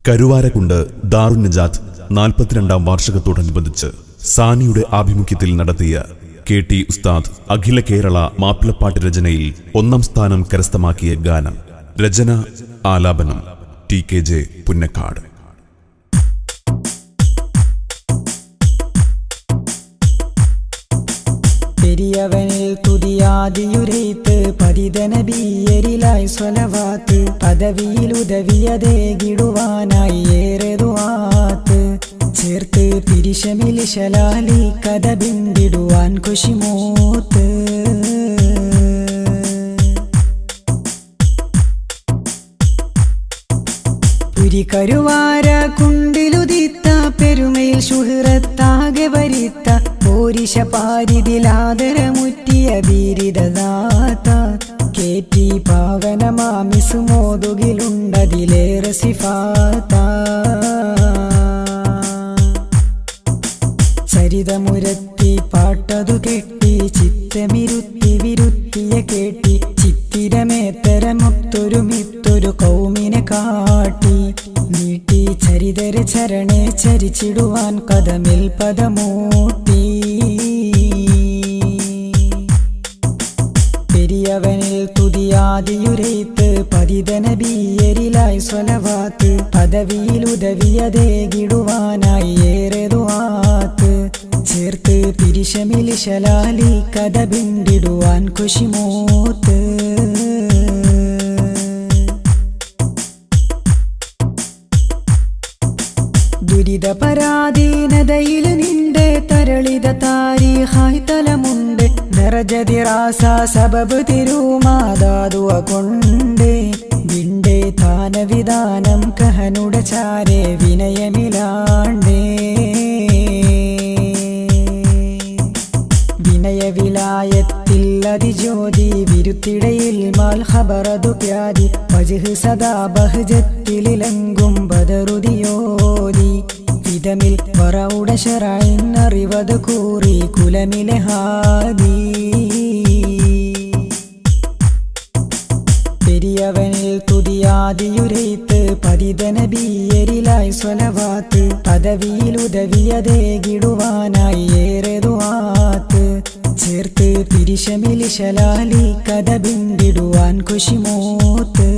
കരുവാരക്കുണ്ട് ദാറുൻ നജാത്ത് 42ാം വാർഷികത്തോടനുബന്ധിച്ച് സാനിയുടെ ആഭിമുഖ്യത്തിൽ നടത്തിയ കെ.ടി. ഉസ്താദ് അഖില കേരള മാപ്പിളപ്പാട്ട് രചനയിൽ 1ാം സ്ഥാനം കരസ്ഥമാക്കിയ ഗാനം. രചന ആലാപനം ടി.കെ.ജെ. പുന്നക്കാട്. പെരിയവനിൽ തുതിയാദിയുരൈത്ത് പതിതനബിയരിലായി സ്വലവാത്ത് പദവിയിൽ ഉദവിയതേകിടുവാനായി ഏറെ ദുആത്ത് ചേർത്ത് പിരിശമിലിശലാലി കഥ ബിന്ദിടുവാൻ കുശിമൂത്ത് പുരി കരുവാര കുണ്ടിലുദിത്ത പെരുമയിൽ ശുഹ്റത്താകെ വരിത്ത പോരിശ പാരിതിലാദരമുറ്റിയ ബീരിദദാത്ത കേറ്റി പാവനമാമിസു മോതുകിലുണ്ടതിലേറെ സിഫാത്ത ചരിതമുരത്തി പാട്ടതു കെട്ടി ചിത്തമിരുത്തി വിരുത്തിയ കേട്ടി ചിത്തിരമേത്തരമൊത്തൊരു മിത്തൊരു കൗമിനെ കാട്ടി നീട്ടി ചരിതര ചരണേ ചരിച്ചിടുവാൻ കദമിൽ പദമൂട്ടി പെരിയവനിൽ തുതിയാദിയുരൈത്ത് പതിതനബിയരിലായി സ്വലവാത്ത് പദവിയിൽ ഉദവിയതേകിടുവാനായി ഏറെ ദുആത്ത് ചേർത്ത് പിരിശമിലിശലാലി കഥ ബിന്ദിടുവാൻ കുശിമൂത്ത് ദുരിത പരാധീനതയിൽ നിന്റെ തരളിത താരീഹായി തലമുണ്ട് ദറജദിറാസ സബബ് തിരുമാതാതുവ കൊണ്ട് വിണ്ടേ താനവിധാനം കഹനുടെ ചാരേ വിനയമിലാണ്ടേ വിനയവിലായത്തിൽ അതിജ്യോതി വിരുത്തിടയിൽ മാൽ ഖബറതു പ്യാതി വജ്ഹ് സദാ ബഹ്ജത്തിലെങ്കും ബദറുദിയോതി വിതമിൽ വറൗട ശറഇൻ അറിവത് കൂറി കുലമിലെ ഹാദി പെരിയവനിൽ തുതിയാദിയുരൈത്ത് പതിതനബിയരിലായി സ്വലവാത്ത് പദവിയിൽ ഉദവിയതേകിടുവാനായി ഏറെ ദുആത്ത് ചേർത്ത് പിരിശമിലിശലാലി കഥ ബിന്ദിടുവാൻ കുശിമൂത്ത്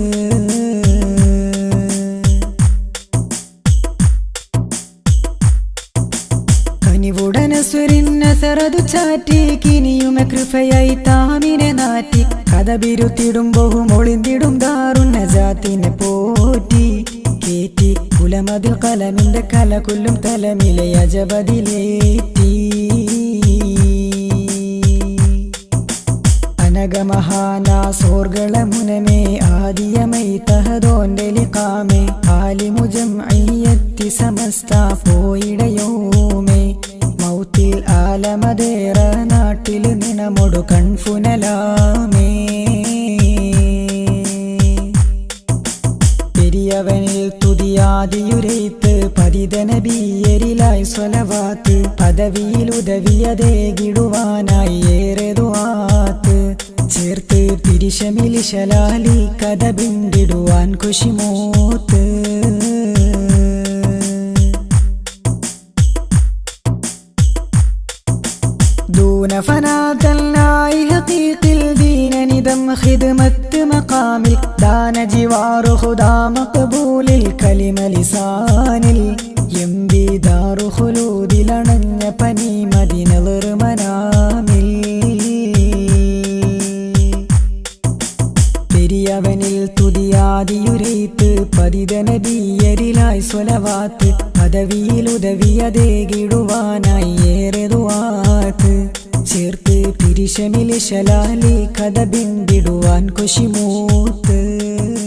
കനിവുടനസുരിന്നസറതു ചാറ്റി കിനിയുമെ കൃപയായി താമിനെ നാറ്റി കഥ ബിരുത്തിടും ബഹുമൊളിന്തിടും ദാറുൻ നജാത്തിനെ പോറ്റി കേറ്റി കുലമതിൽ കലമിന്റെ കല കൊല്ലും തലമിലെ അജബദിലേറ്റി അനഗമഹാനാസോർഗള മുനമേ ആദിയമൈ തഹദോന്റെ ലിഖാമേ ആലിമുജം അയ്യത്തി സമസ്ത പോയിടയോമേ മൗത്തിൽ ആലമതേറ നാട്ടിൽ നിണമൊടു കൺഫുനലാമേ പെരിയവനിൽ തുതിയാദിയുരൈത്ത് പതിതനബിയരിലായി സ്വലവാത്ത് പദവിയിൽ ഉദവിയതേകിടുവാനായി ഏറെ ദുആത്ത് ചേർത്ത് പിരിശമിലിശലാലി കഥ ബിന്ദിടുവാൻ കുശിമൂത്ത് دون فناة الله حقيق الدين ندم خدمة مقام دان جوار خدا مقبول الكلمة لسان يمبي دار خلود لنن پني مدين نظر منامل പെരിയവനിൽ തുതിയാദിയുരൈത്ത് പതിതനബിയരിലായി സ്വലവാത്ത് പദവിയിൽ ഉദവിയതേകിടുവാനായി ഏറെ ദുആത്ത് ചേർത്ത് പിരിശമിലിശലാലി കഥ ബിന്ദിടുവാൻ കുശിമൂത്ത്